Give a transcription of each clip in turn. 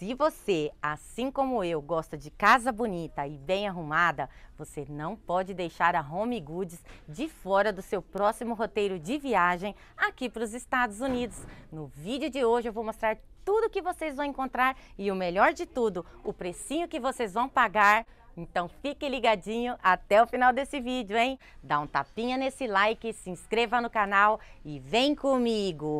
Se você, assim como eu, gosta de casa bonita e bem arrumada, você não pode deixar a Home Goods de fora do seu próximo roteiro de viagem aqui para os Estados Unidos. No vídeo de hoje eu vou mostrar tudo que vocês vão encontrar e o melhor de tudo, o precinho que vocês vão pagar. Então fique ligadinho até o final desse vídeo, hein? Dá um tapinha nesse like, se inscreva no canal e vem comigo!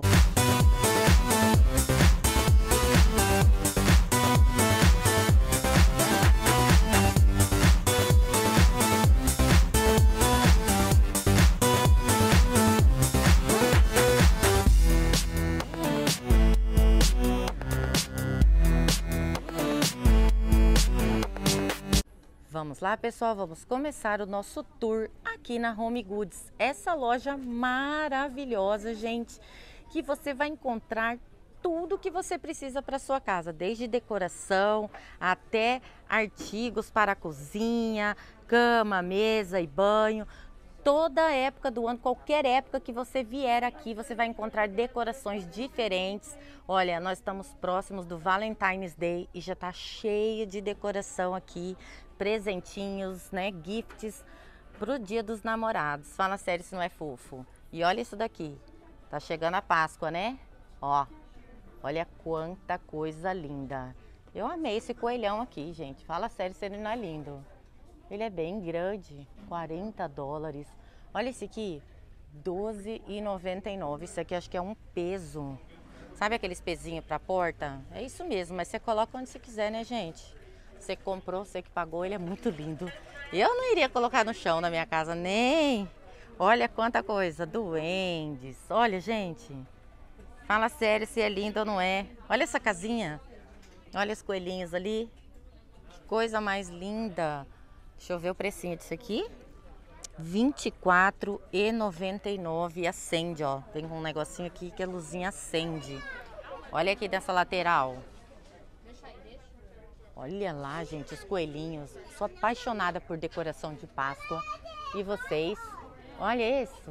Vamos lá, pessoal, vamos começar o nosso tour aqui na Home Goods. Essa loja maravilhosa, gente, que você vai encontrar tudo que você precisa para sua casa, desde decoração até artigos para a cozinha, cama, mesa e banho. Toda época do ano, qualquer época que você vier aqui, você vai encontrar decorações diferentes. Olha, nós estamos próximos do Valentine's Day e já tá cheio de decoração aqui, presentinhos, né, gifts pro Dia dos Namorados. Fala sério se não é fofo. E olha isso daqui, tá chegando a Páscoa, né? Ó, olha quanta coisa linda. Eu amei esse coelhão aqui, gente. Fala sério se ele não é lindo. Ele é bem grande, 40 dólares. Olha esse aqui, 12,99. Isso aqui acho que é um peso. Sabe aqueles pezinhos para porta? É isso mesmo, mas você coloca onde você quiser, né, gente? Você que comprou, você que pagou, ele é muito lindo. Eu não iria colocar no chão na minha casa, nem. Olha quanta coisa, duendes. Olha, gente, fala sério se é lindo ou não é. Olha essa casinha. Olha os coelhinhos ali. Que coisa mais linda. Deixa eu ver o precinho disso aqui. R$24,99. Acende, ó. Tem um negocinho aqui que a luzinha acende. Olha aqui dessa lateral. Olha lá, gente, os coelhinhos. Sou apaixonada por decoração de Páscoa. E vocês? Olha isso,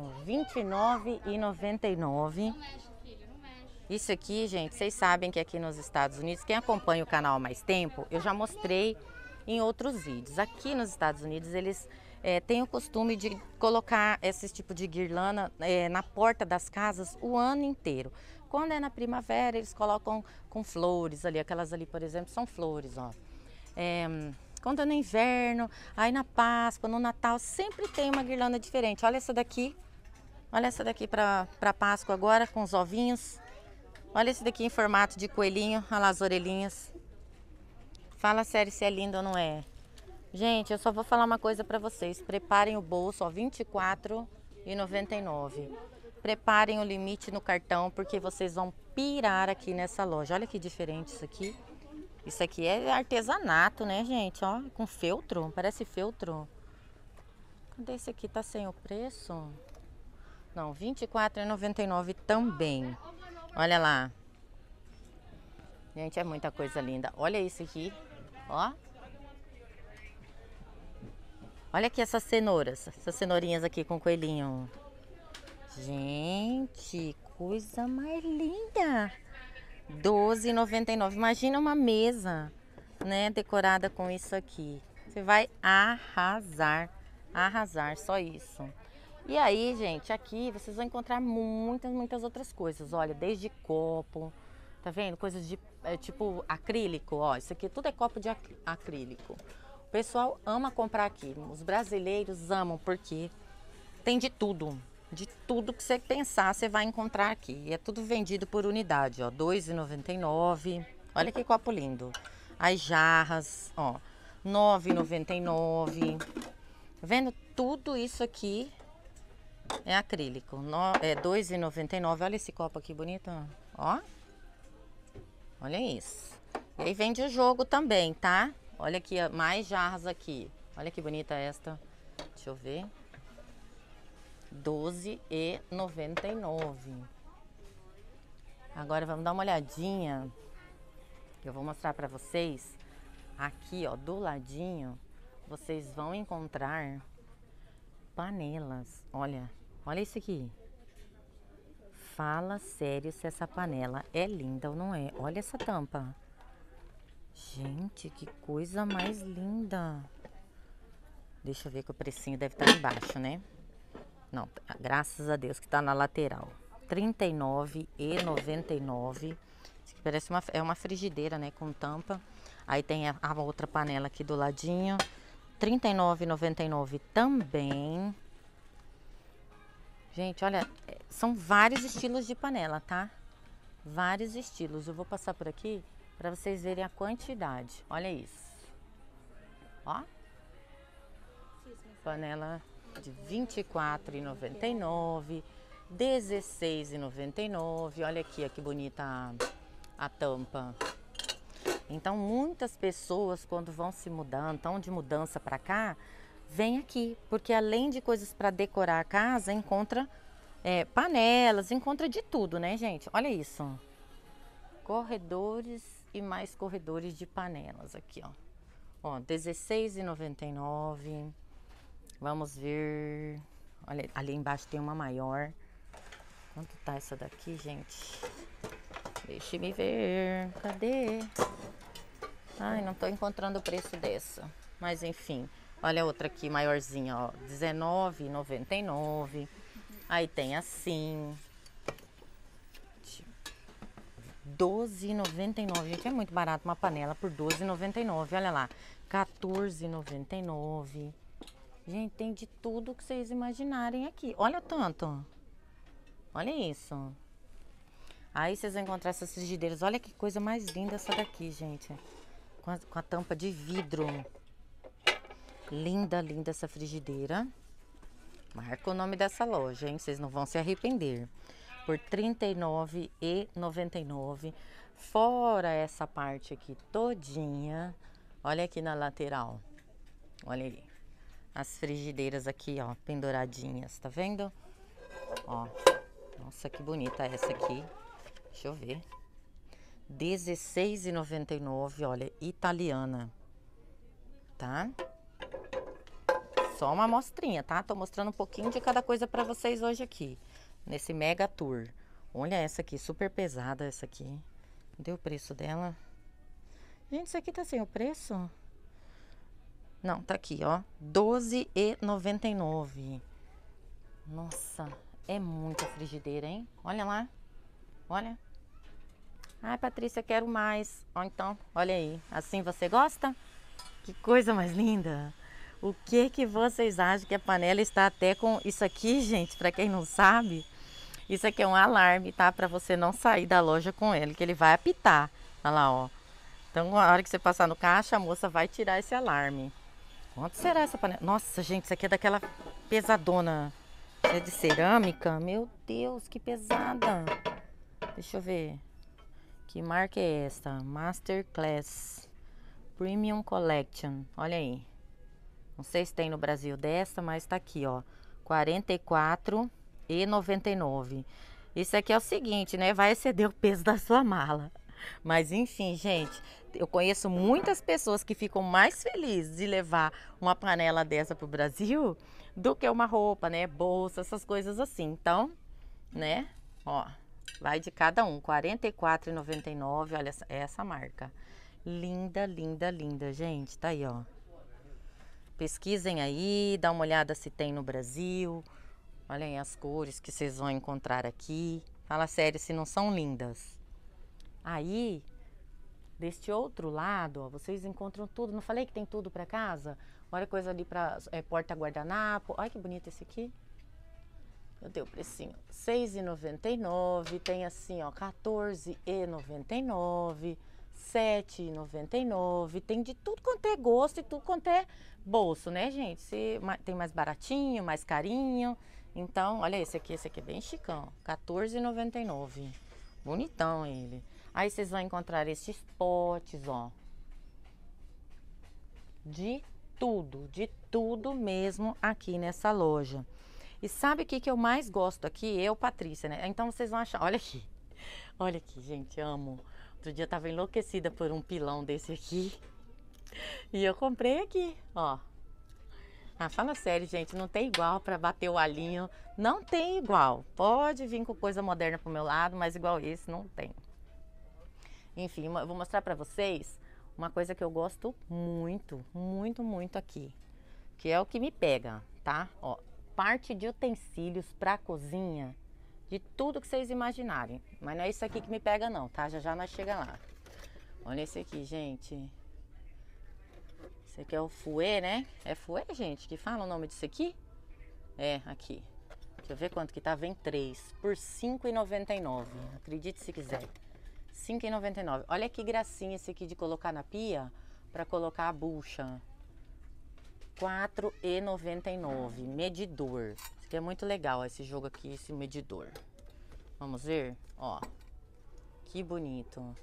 R$29,99. Isso aqui, gente, vocês sabem que aqui nos Estados Unidos, quem acompanha o canal há mais tempo, eu já mostrei em outros vídeos. Aqui nos Estados Unidos, eles têm o costume de colocar esse tipo de guirlanda na porta das casas o ano inteiro. Quando é na primavera, eles colocam com flores ali. Aquelas ali, por exemplo, são flores, ó. Quando é no inverno, aí na Páscoa, no Natal, sempre tem uma guirlanda diferente. Olha essa daqui. Olha essa daqui para Páscoa agora, com os ovinhos. Olha esse daqui em formato de coelhinho. Olha lá as orelhinhas. Fala sério se é lindo ou não é. Gente, eu só vou falar uma coisa para vocês. Preparem o bolso, ó, R$24,99. Preparem o limite no cartão, porque vocês vão pirar aqui nessa loja. Olha que diferente isso aqui. Isso aqui é artesanato, né, gente? Ó, com feltro, parece feltro. Cadê esse aqui? Tá sem o preço? Não, R$24,99 também. Olha lá. Gente, é muita coisa linda. Olha isso aqui, ó. Olha aqui essas cenouras, essas cenourinhas aqui com coelhinho. Gente, coisa mais linda. R$12,99. Imagina uma mesa, né, decorada com isso aqui. Você vai arrasar, arrasar, só isso. E aí, gente, aqui vocês vão encontrar muitas outras coisas. Olha, desde copo, tá vendo? Coisas de tipo acrílico, ó. Isso aqui tudo é copo de acrílico. O pessoal ama comprar aqui. Os brasileiros amam porque tem de tudo. De tudo que você pensar, você vai encontrar aqui. E é tudo vendido por unidade, ó. R$2,99. Olha que copo lindo. As jarras, ó. R$9,99. Tá vendo? Tudo isso aqui é acrílico. É R$2,99. Olha esse copo aqui bonito, ó. Olha isso. E aí vende o jogo também, tá? Olha aqui, mais jarras aqui. Olha que bonita esta. Deixa eu ver. R$12,99. Agora vamos dar uma olhadinha. Eu vou mostrar pra vocês. Aqui, ó, do ladinho, vocês vão encontrar panelas. Olha, olha isso aqui. Fala sério se essa panela é linda ou não é. Olha essa tampa. Gente, que coisa mais linda. Deixa eu ver que o precinho deve estar embaixo, né? Não, graças a Deus que tá na lateral. R$ 39,99. Parece uma frigideira, né? Com tampa. Aí tem a outra panela aqui do ladinho. R$ 39,99 também. Gente, olha, são vários estilos de panela, tá? Vários estilos. Eu vou passar por aqui para vocês verem a quantidade. Olha isso. Ó. Panela de R$ 24,99, R$ 16,99. Olha aqui, ó, que bonita a tampa. Então, muitas pessoas, quando vão se mudando, estão de mudança para cá, vem aqui, porque além de coisas para decorar a casa, encontra panelas, encontra de tudo, né, gente? Olha isso. Corredores e mais corredores de panelas aqui, ó. Ó, R$ 16,99. Vamos ver. Olha, ali embaixo tem uma maior. Quanto tá essa daqui, gente? Deixe-me ver. Cadê? Ai, não tô encontrando o preço dessa. Mas enfim. Olha a outra aqui, maiorzinha, ó. R$ 19,99. Aí tem assim. R$ 12,99. Gente, é muito barato uma panela por R$ 12,99. Olha lá. R$ 14,99. Gente, tem de tudo que vocês imaginarem aqui. Olha tanto. Olha isso. Aí vocês vão encontrar essas frigideiras. Olha que coisa mais linda essa daqui, gente. Com a tampa de vidro. Linda, linda essa frigideira. Marca o nome dessa loja, hein? Vocês não vão se arrepender. Por R$ 39,99. Fora essa parte aqui todinha. Olha aqui na lateral. Olha aí. As frigideiras aqui, ó, penduradinhas, tá vendo? Ó, nossa, que bonita essa aqui. Deixa eu ver. R$ 16,99, olha, italiana. Tá? Só uma amostrinha, tá? Tô mostrando um pouquinho de cada coisa pra vocês hoje aqui. Nesse mega tour. Olha essa aqui, super pesada essa aqui. Cadê o preço dela? Gente, isso aqui tá sem o preço? Não, tá aqui, ó. R$ 12,99. Nossa, é muita frigideira, hein? Olha lá. Olha. Ai, Patrícia, quero mais. Ó, então, olha aí. Assim você gosta? Que coisa mais linda. O que vocês acham que a panela está até com... Isso aqui, gente, pra quem não sabe, isso aqui é um alarme, tá? Pra você não sair da loja com ele, que ele vai apitar. Olha lá, ó. Então, na hora que você passar no caixa, a moça vai tirar esse alarme. Quanto será essa panela? Nossa, gente, isso aqui é daquela pesadona. É de cerâmica. Meu Deus, que pesada. Deixa eu ver. Que marca é esta? Masterclass Premium Collection. Olha aí. Não sei se tem no Brasil dessa, mas tá aqui, ó. R$ 44,99. Isso aqui é o seguinte, né? Vai exceder o peso da sua mala. Mas enfim, gente, eu conheço muitas pessoas que ficam mais felizes de levar uma panela dessa pro Brasil do que uma roupa, né? Bolsa, essas coisas assim. Então, né? Ó, vai de cada um. R$ 44,99. Olha essa marca. Linda, linda, linda, gente. Tá aí, ó. Pesquisem aí, dá uma olhada se tem no Brasil. Olhem as cores que vocês vão encontrar aqui. Fala sério, se não são lindas. Aí, deste outro lado, ó, vocês encontram tudo. Não falei que tem tudo para casa? Olha coisa ali para porta-guardanapo. Olha que bonito esse aqui. Cadê o precinho? R$ 6,99. Tem assim, ó, R$ 14,99. R$ 7,99. Tem de tudo quanto é gosto e tudo quanto é bolso, né, gente? Tem mais baratinho, mais carinho. Então, olha esse aqui é bem chicão. R$ 14,99. Bonitão ele. Aí vocês vão encontrar esses potes, ó. De tudo mesmo aqui nessa loja. E sabe o que eu mais gosto aqui? Eu, Patrícia, né? Então vocês vão achar, olha aqui. Olha aqui, gente, amo. Outro dia eu tava enlouquecida por um pilão desse aqui. E eu comprei aqui, ó. Ah, fala sério, gente, não tem igual para bater o alinho. Não tem igual. Pode vir com coisa moderna pro meu lado, mas igual esse não tem. Enfim, eu vou mostrar para vocês uma coisa que eu gosto muito, muito, muito aqui, que é o que me pega, tá? Ó, parte de utensílios pra cozinha, de tudo que vocês imaginarem. Mas não é isso aqui que me pega não, tá? Já já nós chega lá. Olha esse aqui, gente. Esse aqui é o fouet, né? É fouet, gente, que fala o nome disso aqui? É, aqui. Deixa eu ver quanto que tá. Vem 3 por R$ 5,99. Acredite se quiser. R$ 5,99. Olha que gracinha esse aqui de colocar na pia para colocar a bucha. R$ 4,99. Medidor. Isso aqui é muito legal, esse jogo aqui, esse medidor. Vamos ver? Ó. Que bonito. R$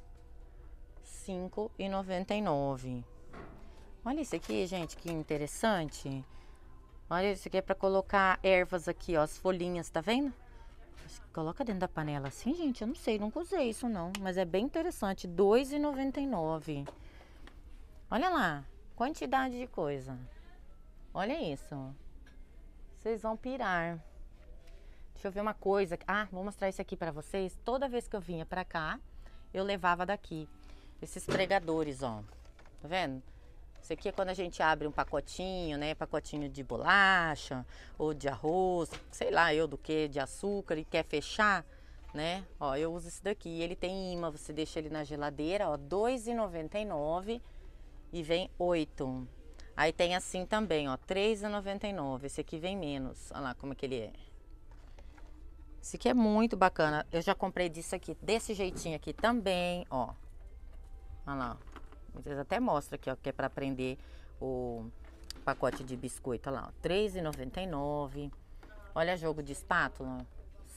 5,99. Olha isso aqui, gente, que interessante. Olha, isso aqui é para colocar ervas aqui, ó, as folhinhas, tá vendo? Coloca dentro da panela assim, gente, eu não sei, nunca usei isso não, mas é bem interessante, R$ 2,99. Olha lá, quantidade de coisa. Olha isso. Vocês vão pirar. Deixa eu ver uma coisa. Ah, vou mostrar isso aqui para vocês. Toda vez que eu vinha para cá, eu levava daqui esses pregadores, ó. Tá vendo? Isso aqui é quando a gente abre um pacotinho, né? Pacotinho de bolacha ou de arroz, sei lá eu do que, de açúcar e quer fechar, né? Ó, eu uso esse daqui. Ele tem imã, você deixa ele na geladeira, ó, R$ 2,99 e vem 8. Aí tem assim também, ó, R$ 3,99. Esse aqui vem menos. Olha lá como é que ele é. Esse aqui é muito bacana. Eu já comprei disso aqui, desse jeitinho aqui também, ó. Olha lá. Vocês até mostram aqui, ó, que é para prender o pacote de biscoito. Olha lá, ó, R$ 3,99. Olha jogo de espátula, R$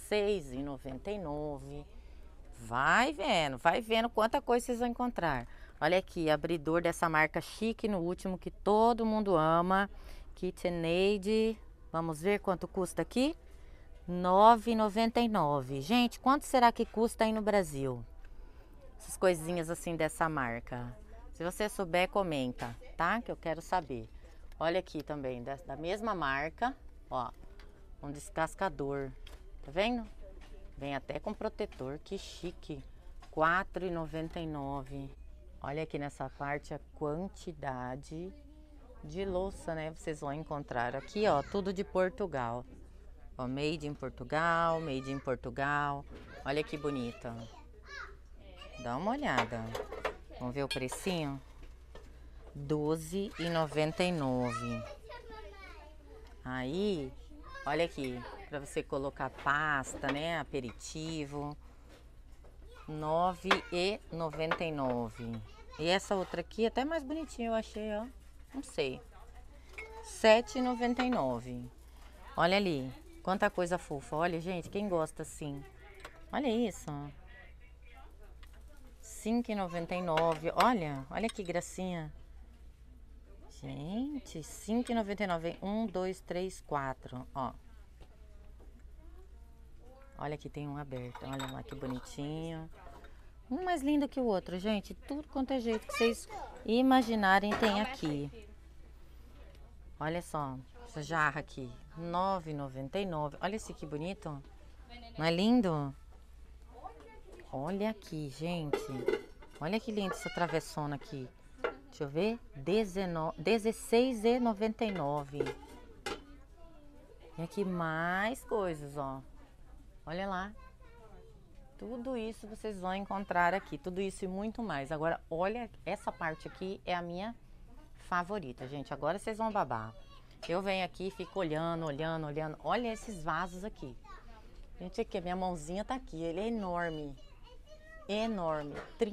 6,99. Vai vendo quanta coisa vocês vão encontrar. Olha aqui, abridor dessa marca chique no último que todo mundo ama. KitchenAid. Vamos ver quanto custa aqui? R$ 9,99. Gente, quanto será que custa aí no Brasil? Essas coisinhas assim dessa marca. Se você souber, comenta, tá? Que eu quero saber. Olha aqui também, da mesma marca, ó. Um descascador. Tá vendo? Vem até com protetor, que chique. R$ 4,99. Olha aqui nessa parte a quantidade de louça, né? Vocês vão encontrar aqui, ó, tudo de Portugal. Ó, made in Portugal, made in Portugal. Olha que bonita. Dá uma olhada. Vamos ver o precinho? R$ 12,99. Aí, olha aqui, para você colocar pasta, né? Aperitivo. R$ 9,99. E essa outra aqui, até mais bonitinha, eu achei, ó. Não sei. R$ 7,99. Olha ali, quanta coisa fofa. Olha, gente, quem gosta assim? Olha isso. R$ 5,99. Olha que gracinha. Gente, R$ 5,99. 1, 2, 3, 4. Ó. Olha aqui, tem um aberto. Olha lá que bonitinho. Um mais lindo que o outro, gente. Tudo quanto é jeito que vocês imaginarem tem aqui. Olha só, essa jarra aqui. R$ 9,99. Olha esse que bonito. Não é lindo? Olha aqui, gente. Olha que lindo essa travessona aqui. Deixa eu ver. R$16,99. E aqui mais coisas, ó. Olha lá. Tudo isso vocês vão encontrar aqui. Tudo isso e muito mais. Agora, olha, essa parte aqui é a minha favorita, gente. Agora vocês vão babar. Eu venho aqui e fico olhando, olhando, olhando. Olha esses vasos aqui. Gente, aqui, a minha mãozinha tá aqui. Ele é enorme. Enorme. R$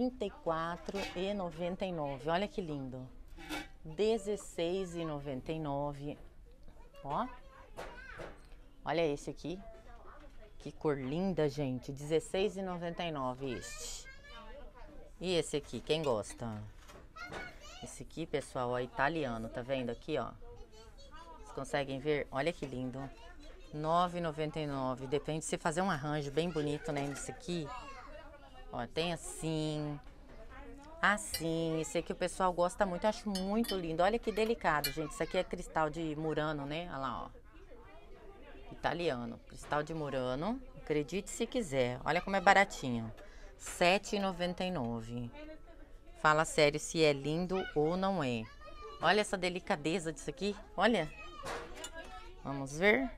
34,99. Olha que lindo. R$ 16,99. Ó. Olha esse aqui. Que cor linda, gente. R$ 16,99 este. E esse aqui, quem gosta? Esse aqui, pessoal, é italiano. Tá vendo aqui, ó? Vocês conseguem ver? Olha que lindo. R$ 9,99. Depende de você fazer um arranjo bem bonito, né? Nesse aqui. Ó, tem assim. Assim. Esse aqui o pessoal gosta muito. Eu acho muito lindo. Olha que delicado, gente. Isso aqui é cristal de Murano, né? Olha lá, ó. Italiano. Cristal de Murano. Acredite se quiser. Olha como é baratinho. R$ 7,99. Fala sério se é lindo ou não é. Olha essa delicadeza disso aqui. Olha. Vamos ver.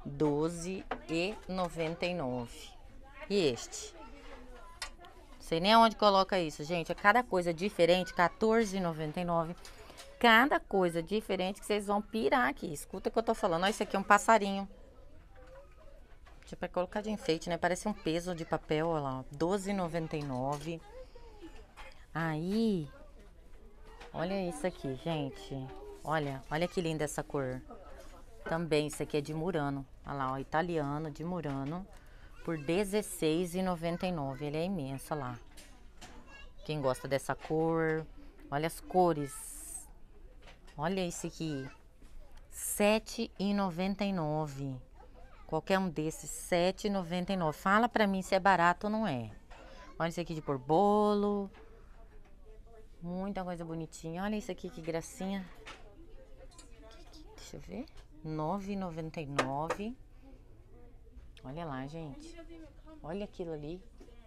12,99. E este? Não sei nem aonde coloca isso, gente. É cada coisa diferente. 14,99. Cada coisa diferente que vocês vão pirar aqui. Escuta o que eu tô falando. Olha, isso aqui é um passarinho. Tipo, é colocar de enfeite, né? Parece um peso de papel, olha lá. 12,99. Aí, olha isso aqui, gente. Olha que linda essa cor. Também, isso aqui é de Murano. Olha lá, ó, italiano, de Murano. Por R$16,99. Ele é imenso, olha lá. Quem gosta dessa cor. Olha as cores. Olha esse aqui. R$7,99. Qualquer um desses, R$7,99. Fala pra mim se é barato ou não é. Olha esse aqui de pôr bolo. Muita coisa bonitinha. Olha isso aqui, que gracinha. Deixa eu ver. R$9,99. Olha lá, gente. Olha aquilo ali.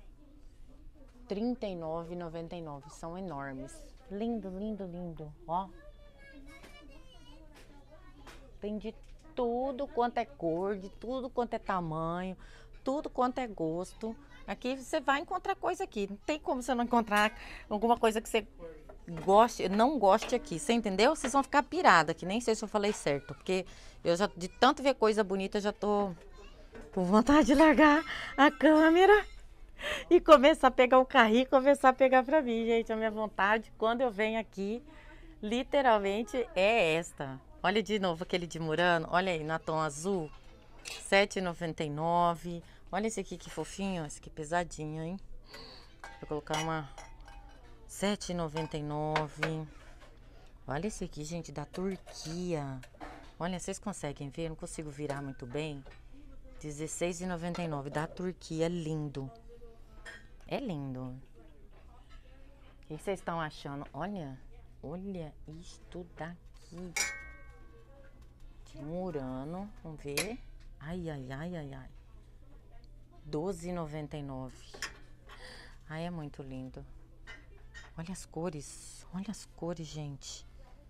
R$39,99. São enormes. Lindo, lindo, lindo. Ó. Tem de tudo quanto é cor, de tudo quanto é tamanho, tudo quanto é gosto. Aqui você vai encontrar coisa aqui. Não tem como você não encontrar alguma coisa que você goste, não goste aqui. Você entendeu? Vocês vão ficar pirada, que nem sei se eu falei certo. Porque eu já, de tanto ver coisa bonita, já tô com vontade de largar a câmera e começar a pegar o carrinho e começar a pegar pra mim, gente. A minha vontade, quando eu venho aqui, literalmente é esta. Olha de novo aquele de Murano. Olha aí, na tom azul. R$7,99. Olha esse aqui que fofinho. Esse aqui pesadinho, hein? Vou colocar uma R$7,99. Olha esse aqui, gente, da Turquia. Olha, vocês conseguem ver? Eu não consigo virar muito bem. R$16,99. Da Turquia. Lindo. É lindo. O que vocês estão achando? Olha. Olha isto daqui. De Murano. Vamos ver. Ai, ai, ai, ai, ai. R$12,99. Ai, é muito lindo. Olha as cores. Olha as cores, gente.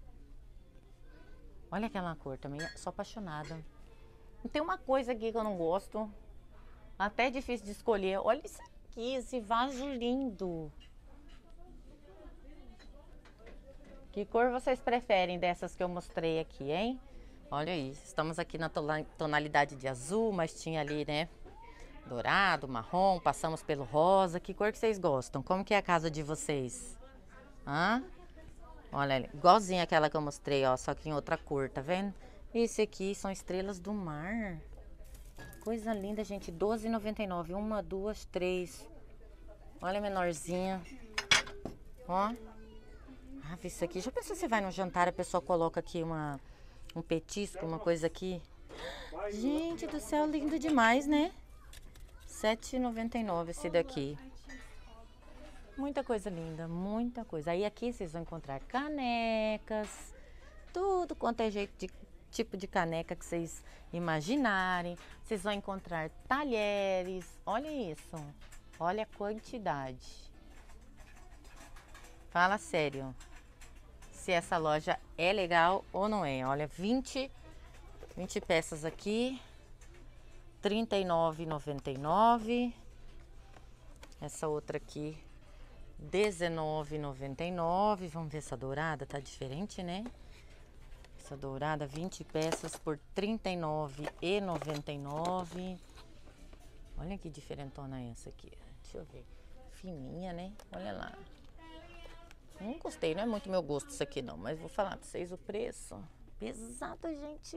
Olha aquela cor também. Sou apaixonada. Tem uma coisa aqui que eu não gosto. Até é difícil de escolher. Olha isso aqui, esse vaso lindo. Que cor vocês preferem dessas que eu mostrei aqui, hein? Olha aí, estamos aqui na tonalidade de azul, mas tinha ali, né, dourado, marrom, passamos pelo rosa. Que cor que vocês gostam? Como que é a casa de vocês? Hã? Olha ali, igualzinha aquela que eu mostrei, ó, só que em outra cor, tá vendo? Esse aqui são estrelas do mar. Coisa linda, gente, R$12,99. Uma, duas, três. Olha a menorzinha. Ó. Ah, isso aqui. Já pensou, você vai no jantar, a pessoa coloca aqui um petisco, uma coisa aqui. Gente do céu, lindo demais, né? R$7,99 esse daqui. Muita coisa linda, muita coisa. Aí aqui vocês vão encontrar canecas, tudo quanto é jeito de tipo de caneca que vocês imaginarem. Vocês vão encontrar talheres. Olha isso. Olha a quantidade. Fala sério. Se essa loja é legal ou não é. Olha, 20 peças aqui. R$39,99. Essa outra aqui, R$19,99. Vamos ver essa dourada, tá diferente, né? Essa dourada, 20 peças por R$39,99. Olha que diferentona essa aqui. Deixa eu ver. Fininha, né? Olha lá. Não gostei, não é muito meu gosto isso aqui não, mas vou falar pra vocês o preço. Pesado, gente.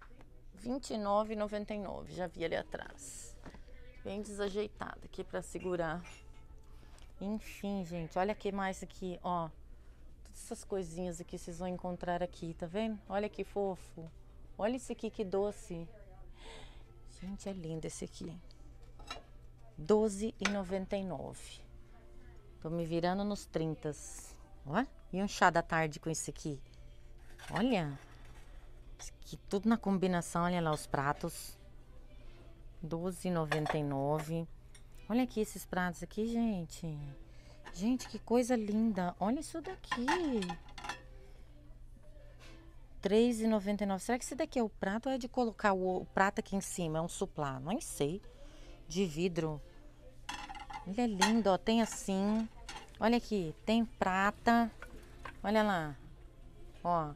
R$29,99. Já vi ali atrás. Bem desajeitado aqui pra segurar. Enfim, gente, olha que mais aqui, ó. Todas essas coisinhas aqui vocês vão encontrar aqui, tá vendo? Olha que fofo. Olha esse aqui, que doce. Gente, é lindo esse aqui. R$12,99. Tô me virando nos 30. Ó, e um chá da tarde com esse aqui. Olha. Isso aqui tudo na combinação, olha lá os pratos. R$12,99. Olha aqui esses pratos aqui, gente. Gente, que coisa linda. Olha isso daqui. R$ 3,99. Será que esse daqui é o prato ou é de colocar o prato aqui em cima? É um suplá? Não sei. De vidro. Ele é lindo, ó. Tem assim. Olha aqui. Tem prata. Olha lá. Ó.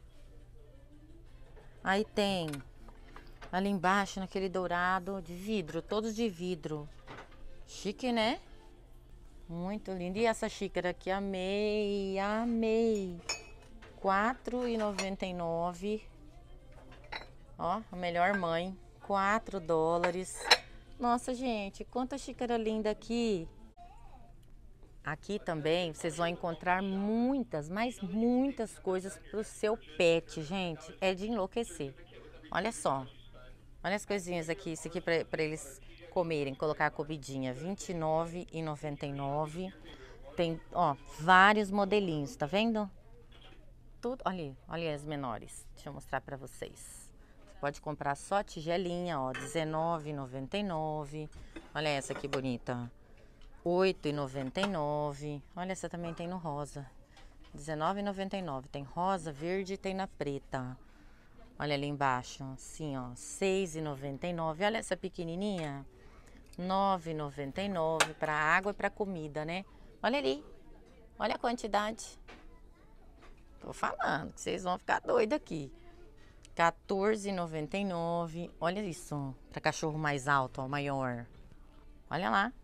Aí tem ali embaixo, naquele dourado de vidro. Todos de vidro. Chique, né? Muito lindo. E essa xícara aqui? Amei. Amei. R$ 4,99. Ó, a melhor mãe. $4. Nossa, gente, quanta xícara linda aqui. Aqui também vocês vão encontrar muitas, mas muitas coisas para o seu pet, gente. É de enlouquecer. Olha só. Olha as coisinhas aqui. Isso aqui para eles comerem, colocar a comidinha. R$ 29,99. Tem, ó, vários modelinhos, tá vendo? Tudo, olha, olha as menores. Deixa eu mostrar para vocês. Você pode comprar só a tigelinha, ó, R$ 19,99. Olha essa que bonita. R$ 8,99. Olha, essa também tem no rosa. R$ 19,99. Tem rosa, verde e tem na preta. Olha ali embaixo, assim, ó, R$ 6,99. Olha essa pequenininha. R$ 9,99 para água e para comida, né? Olha ali. Olha a quantidade. Tô falando que vocês vão ficar doidos aqui. R$ 14,99. Olha isso, para cachorro mais alto, ó, maior. Olha lá.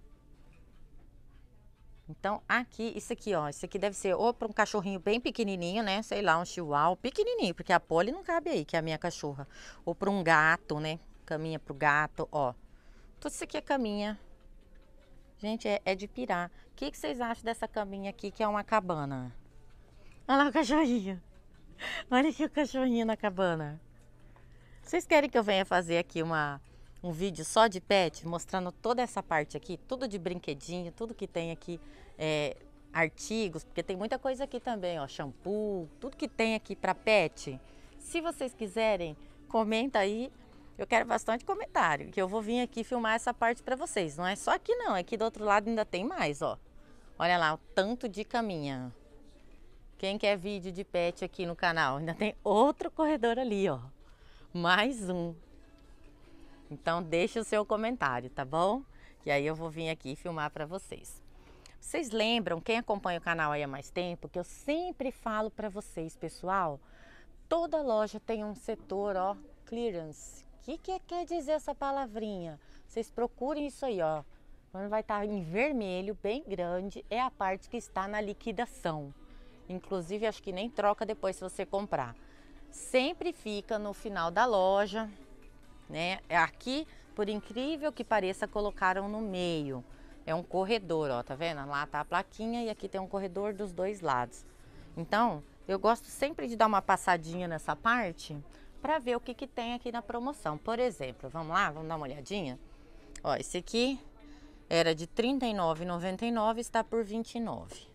Então, aqui, isso aqui, ó, isso aqui deve ser ou para um cachorrinho bem pequenininho, né? Sei lá, um chihuahua pequenininho, porque a Polly não cabe aí, que é a minha cachorra. Ou para um gato, né? Caminha pro gato, ó. Tudo isso aqui é caminha. Gente, é de pirar. O que vocês acham dessa caminha aqui, que é uma cabana? Olha lá o cachorrinho. Olha aqui o cachorrinho na cabana. Vocês querem que eu venha fazer aqui um vídeo só de pet, mostrando toda essa parte aqui, tudo de brinquedinho, tudo que tem aqui, artigos, porque tem muita coisa aqui também, ó, shampoo, tudo que tem aqui para pet. Se vocês quiserem, comenta aí, eu quero bastante comentário, que eu vou vir aqui filmar essa parte para vocês. Não é só aqui não, aqui do outro lado ainda tem mais, ó. Olha lá, o tanto de caminha. Quem quer vídeo de pet aqui no canal? Ainda tem outro corredor ali, ó. Mais um. Então deixa o seu comentário, tá bom? E aí eu vou vir aqui filmar para vocês. Vocês lembram, quem acompanha o canal aí há mais tempo, que eu sempre falo para vocês, pessoal, toda loja tem um setor, ó, clearance. O que quer dizer essa palavrinha? Vocês procurem isso aí, ó. Quando vai estar em vermelho, bem grande, é a parte que está na liquidação. Inclusive, acho que nem troca depois se você comprar. Sempre fica no final da loja, né? Aqui, por incrível que pareça, colocaram no meio. É um corredor, ó, tá vendo? Lá tá a plaquinha e aqui tem um corredor dos dois lados. Então, eu gosto sempre de dar uma passadinha nessa parte para ver o que tem aqui na promoção. Por exemplo, vamos lá, vamos dar uma olhadinha. Ó, esse aqui era de R$ 39,99, está por R$ 29.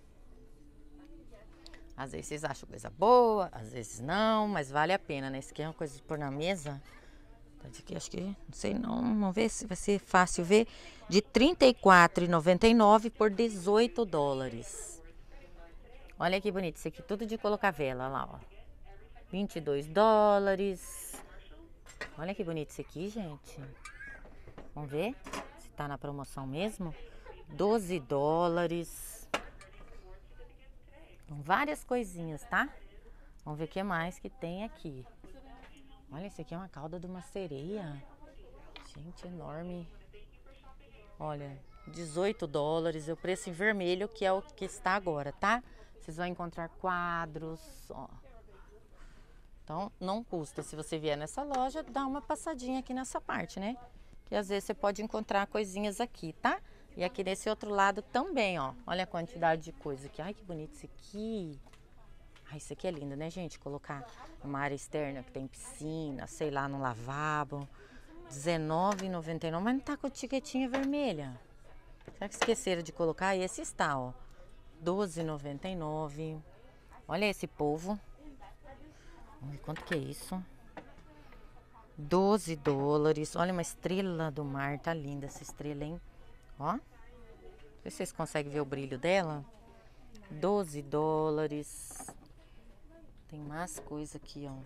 Às vezes vocês acham coisa boa, às vezes não, mas vale a pena, né? Esse aqui é uma coisa de pôr na mesa. Aqui, acho que, não sei não, vamos ver se vai ser fácil ver. De R$ 34,99 por $18. Olha que bonito, isso aqui tudo de colocar vela, lá, ó. $22. Olha que bonito isso aqui, gente. Vamos ver se tá na promoção mesmo. $12. Várias coisinhas, tá? Vamos ver o que mais que tem aqui. Olha, esse aqui é uma cauda de uma sereia. Gente, enorme. Olha, $18. O preço em vermelho, que é o que está agora, tá? Vocês vão encontrar quadros, ó. Então, não custa. Se você vier nessa loja, dá uma passadinha aqui nessa parte, né? Que às vezes você pode encontrar coisinhas aqui, tá? E aqui desse outro lado também, ó. Olha a quantidade de coisa aqui. Ai, que bonito isso aqui. Ai, isso aqui é lindo, né, gente? Colocar uma área externa que tem piscina, sei lá, no lavabo. R$19,99, mas não tá com a etiquetinha vermelha. Será que esqueceram de colocar? E esse está, ó. R$12,99. Olha esse polvo. Olha quanto que é isso. $12. Olha uma estrela do mar. Tá linda essa estrela, hein? Ó. Não sei se vocês conseguem ver o brilho dela. 12 dólares. Tem mais coisa aqui, ó.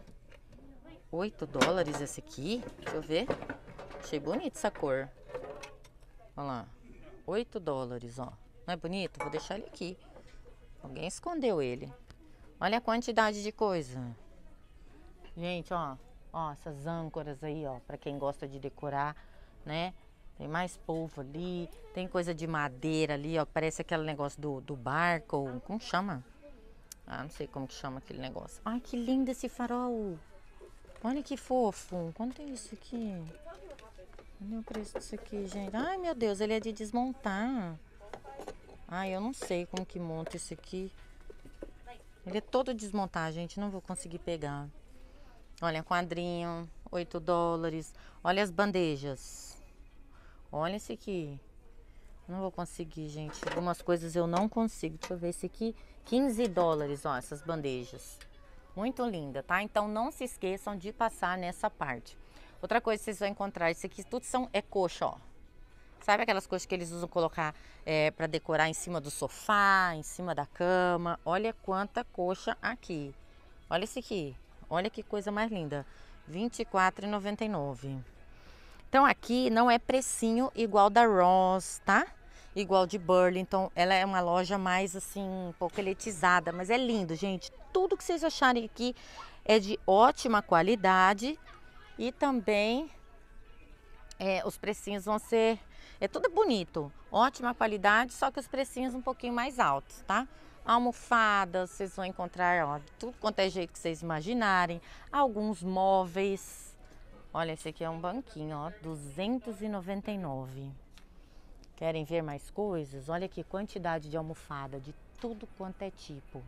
8 dólares esse aqui. Deixa eu ver. Achei bonita essa cor. Olha lá. 8 dólares, ó. Não é bonito? Vou deixar ele aqui. Alguém escondeu ele. Olha a quantidade de coisa. Gente, ó. Ó, essas âncoras aí, ó. Pra quem gosta de decorar, né? Tem mais polvo ali. Tem coisa de madeira ali, ó. Parece aquele negócio do barco. Como chama? Ah, não sei como que chama aquele negócio. Ai, que lindo esse farol. Olha que fofo. Quanto é isso aqui? Olha o preço disso aqui, gente. Ai, meu Deus, ele é de desmontar. Ai, eu não sei como que monta esse aqui. Ele é todo desmontar, gente. Não vou conseguir pegar. Olha, quadrinho, 8 dólares. Olha as bandejas. Olha esse aqui. Não vou conseguir, gente. Algumas coisas eu não consigo. Deixa eu ver esse aqui. 15 dólares, ó, essas bandejas. Muito linda, tá? Então não se esqueçam de passar nessa parte. Outra coisa que vocês vão encontrar, isso aqui tudo é coxa, ó. Sabe aquelas coisas que eles usam colocar para decorar em cima do sofá, em cima da cama? Olha quanta coxa aqui. Olha esse aqui. Olha que coisa mais linda. R$24,99. Então aqui não é precinho igual da Ross, tá? Igual de Burlington. Ela é uma loja mais assim, um pouco elitizada, mas é lindo, gente. Tudo que vocês acharem aqui é de ótima qualidade e também os precinhos vão ser... É tudo bonito, ótima qualidade, só que os precinhos um pouquinho mais altos, tá? Almofadas, vocês vão encontrar, ó, tudo quanto é jeito que vocês imaginarem. Alguns móveis. Olha, esse aqui é um banquinho, ó, R$299. Querem ver mais coisas? Olha que quantidade de almofada, de tudo quanto é tipo.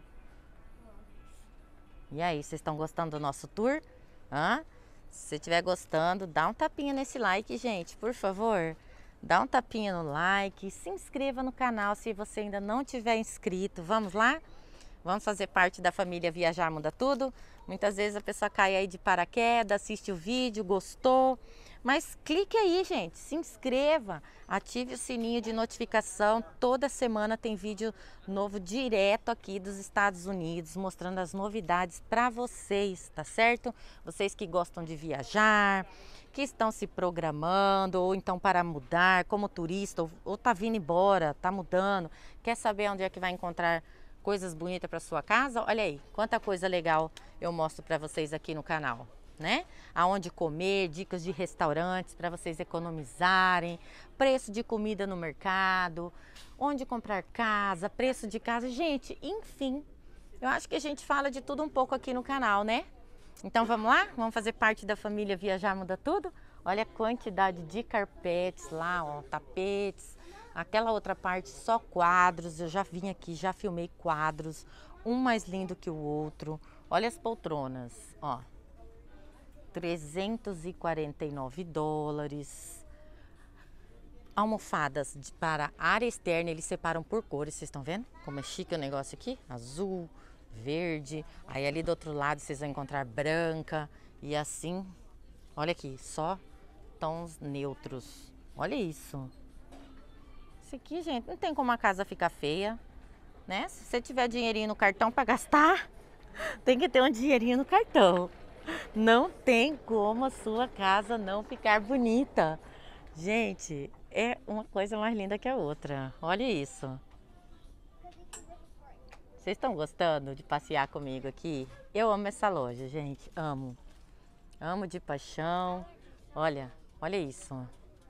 E aí, vocês estão gostando do nosso tour? Hã? Se você estiver gostando, dá um tapinha nesse like, gente, por favor. Dá um tapinha no like, se inscreva no canal se você ainda não tiver inscrito. Vamos lá? Vamos fazer parte da família Viajar Muda Tudo? Muitas vezes a pessoa cai aí de paraquedas, assiste o vídeo, gostou. Mas clique aí, gente, se inscreva, ative o sininho de notificação. Toda semana tem vídeo novo direto aqui dos Estados Unidos, mostrando as novidades para vocês, tá certo? Vocês que gostam de viajar, que estão se programando, ou então para mudar como turista, ou tá vindo embora, tá mudando, quer saber onde é que vai encontrar coisas bonitas para sua casa? Olha aí, quanta coisa legal eu mostro para vocês aqui no canal, né? Aonde comer, dicas de restaurantes para vocês economizarem, preço de comida no mercado, onde comprar casa, preço de casa. Gente, enfim, eu acho que a gente fala de tudo um pouco aqui no canal, né? Então vamos lá? Vamos fazer parte da família Viajar Muda Tudo? Olha a quantidade de carpetes lá, ó, tapetes. Aquela outra parte só quadros. Eu já vim aqui, já filmei quadros, um mais lindo que o outro. Olha as poltronas, ó. $349. Almofadas para área externa, eles separam por cores, vocês estão vendo? Como é chique o negócio aqui? Azul, verde, aí ali do outro lado vocês vão encontrar branca e assim, olha aqui, só tons neutros. Olha isso. Isso aqui, gente, não tem como a casa ficar feia, né? Se você tiver dinheirinho no cartão para gastar, tem que ter um dinheirinho no cartão. Não tem como a sua casa não ficar bonita. Gente, é uma coisa mais linda que a outra. Olha isso. Vocês estão gostando de passear comigo aqui? Eu amo essa loja, gente. Amo. Amo de paixão. Olha, olha isso.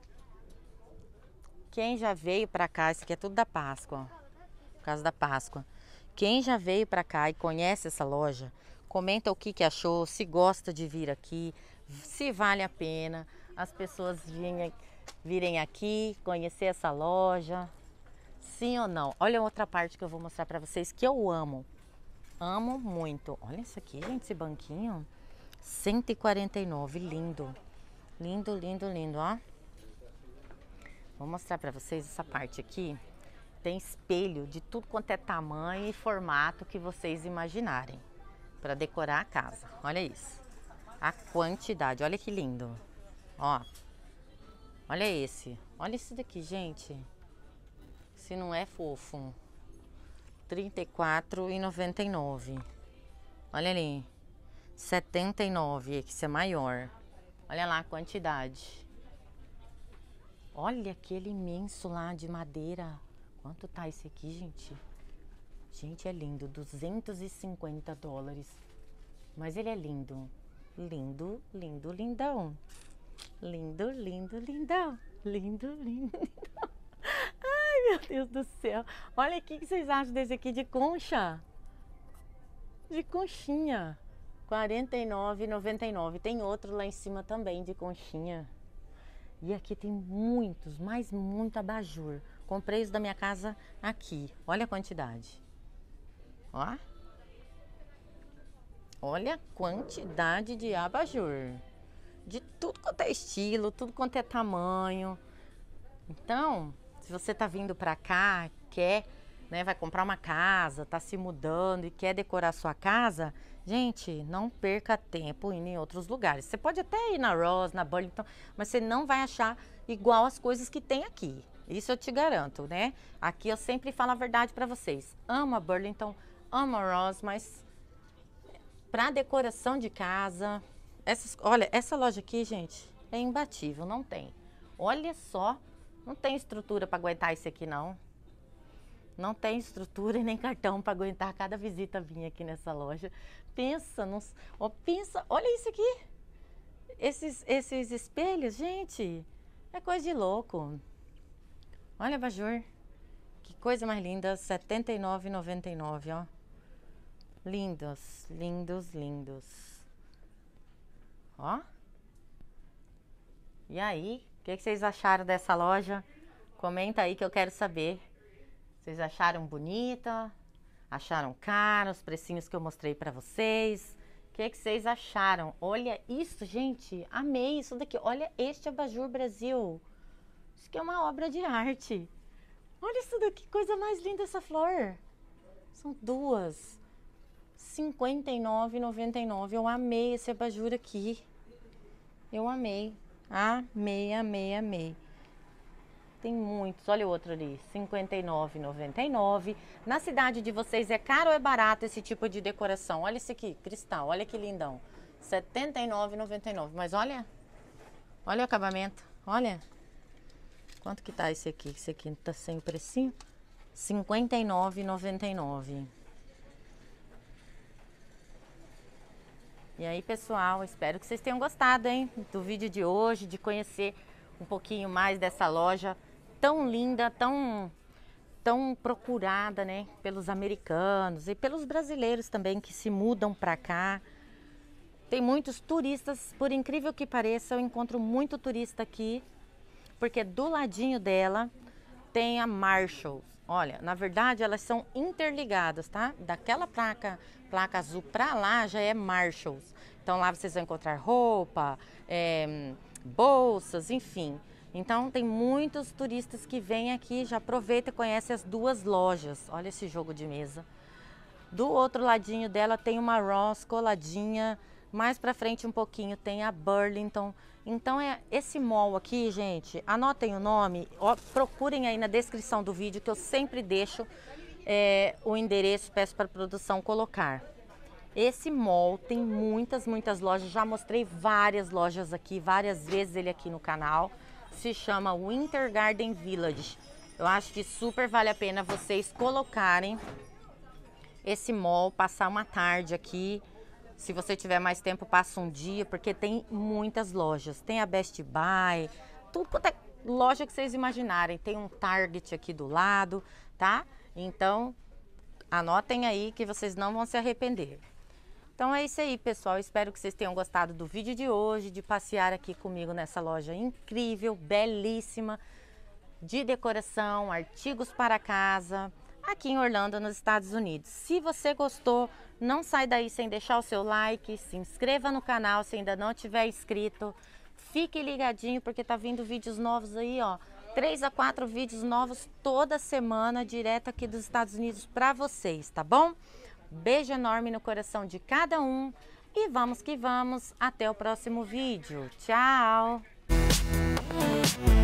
Quem já veio pra cá, isso aqui é tudo da Páscoa, por causa da Páscoa. Quem já veio pra cá e conhece essa loja, comenta o que achou, se gosta de vir aqui, se vale a pena as pessoas virem aqui, conhecer essa loja. Sim ou não? Olha outra parte que eu vou mostrar pra vocês que eu amo. Amo muito. Olha isso aqui, gente, esse banquinho. R$149, lindo. Lindo, lindo, lindo, ó. Vou mostrar pra vocês essa parte aqui. Tem espelho de tudo quanto é tamanho e formato que vocês imaginarem. Para decorar a casa. Olha isso. A quantidade. Olha que lindo. Ó. Olha esse. Olha esse daqui, gente. Se não é fofo. R$ 34,99. Olha ali. R$ 79, esse é maior. Olha lá a quantidade. Olha aquele imenso lá de madeira. Quanto tá esse aqui, gente? Gente, é lindo. $250. Mas ele é lindo. Lindo, lindo, lindão. Lindo, lindo, lindão. Lindo, lindo, lindão. Ai, meu Deus do céu. Olha aqui, o que vocês acham desse aqui de concha? De conchinha. R$ 49,99. Tem outro lá em cima também de conchinha. E aqui tem muitos, mas muito abajur. Comprei os da minha casa aqui. Olha a quantidade. Ó. Olha a quantidade de abajur. De tudo quanto é estilo, tudo quanto é tamanho. Então, se você tá vindo pra cá, quer, né, vai comprar uma casa, tá se mudando e quer decorar sua casa, gente, não perca tempo indo em outros lugares. Você pode até ir na Ross, na Burlington, mas você não vai achar igual as coisas que tem aqui. Isso eu te garanto, né? Aqui eu sempre falo a verdade pra vocês. Amo a Burlington, amo a Ross, mas pra decoração de casa, olha, essa loja aqui, gente, é imbatível, não tem. Olha só, não tem estrutura para aguentar isso aqui, não. Não tem estrutura e nem cartão para aguentar cada visita vir aqui nessa loja. Pensa, pensa, olha isso aqui. Esses espelhos, gente, é coisa de louco. Olha, abajur, que coisa mais linda, R$ 79,99, ó. Lindos, lindos, lindos. Ó. E aí, o que vocês acharam dessa loja? Comenta aí que eu quero saber. Vocês acharam bonita? Acharam caro os precinhos que eu mostrei pra vocês? O que vocês acharam? Olha isso, gente. Amei isso daqui. Olha este abajur, Brasil. Isso aqui é uma obra de arte. Olha isso daqui, coisa mais linda essa flor. São duas. R$ 59,99. Eu amei esse abajur aqui. Eu amei. Amei, amei, amei. Tem muitos. Olha o outro ali. R$ 59,99. Na cidade de vocês é caro ou é barato esse tipo de decoração? Olha esse aqui, cristal. Olha que lindão. R$ 79,99. Mas olha. Olha o acabamento. Olha. Quanto que tá esse aqui? Esse aqui tá sem o precinho? R$ 59,99. E aí, pessoal, espero que vocês tenham gostado, hein, do vídeo de hoje, de conhecer um pouquinho mais dessa loja tão linda, tão procurada, né, pelos americanos e pelos brasileiros também que se mudam para cá. Tem muitos turistas, por incrível que pareça, eu encontro muito turista aqui, porque do ladinho dela tem a Marshalls. Olha, na verdade elas são interligadas, tá? Daquela placa azul pra lá já é Marshalls. Então lá vocês vão encontrar roupa, bolsas, enfim. Então tem muitos turistas que vêm aqui, já aproveita e conhece as duas lojas. Olha esse jogo de mesa. Do outro ladinho dela tem uma Ross coladinha. Mais pra frente um pouquinho tem a Burlington. Então esse mall aqui, gente, anotem o nome, ó, procurem aí na descrição do vídeo que eu sempre deixo o endereço, peço para a produção colocar. Esse mall tem muitas lojas, já mostrei várias lojas aqui, várias vezes ele aqui no canal. Se chama Winter Garden Village. Eu acho que super vale a pena vocês colocarem esse mall, passar uma tarde aqui. Se você tiver mais tempo, passa um dia, porque tem muitas lojas. Tem a Best Buy, tudo quanto é loja que vocês imaginarem. Tem um Target aqui do lado, tá? Então, anotem aí que vocês não vão se arrepender. Então é isso aí, pessoal. Espero que vocês tenham gostado do vídeo de hoje, de passear aqui comigo nessa loja incrível, belíssima, de decoração, artigos para casa, aqui em Orlando, nos Estados Unidos. Se você gostou, não sai daí sem deixar o seu like, se inscreva no canal se ainda não tiver inscrito. Fique ligadinho porque tá vindo vídeos novos aí, ó. 3 a 4 vídeos novos toda semana, direto aqui dos Estados Unidos para vocês, tá bom? Beijo enorme no coração de cada um e vamos que vamos. Até o próximo vídeo. Tchau!